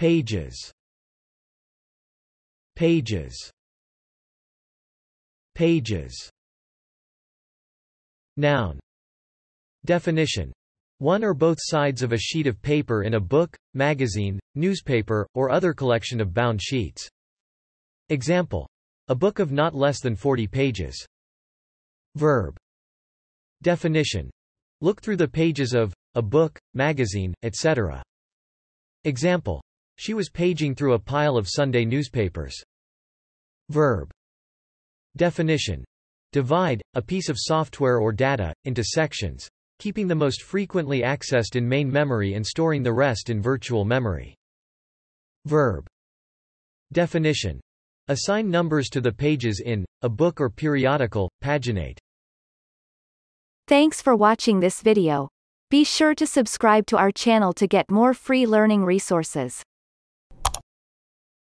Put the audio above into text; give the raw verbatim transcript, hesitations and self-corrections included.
pages, pages, pages. Noun. Definition: one or both sides of a sheet of paper in a book, magazine, newspaper, or other collection of bound sheets. Example: a book of not less than forty pages. Verb. Definition: look through the pages of a book, magazine, et cetera. Example: she was paging through a pile of Sunday newspapers. Verb. Definition: divide a piece of software or data into sections, keeping the most frequently accessed in main memory and storing the rest in virtual memory. Verb. Definition: assign numbers to the pages in a book or periodical, paginate. Thanks for watching this video. Be sure to subscribe to our channel to get more free learning resources.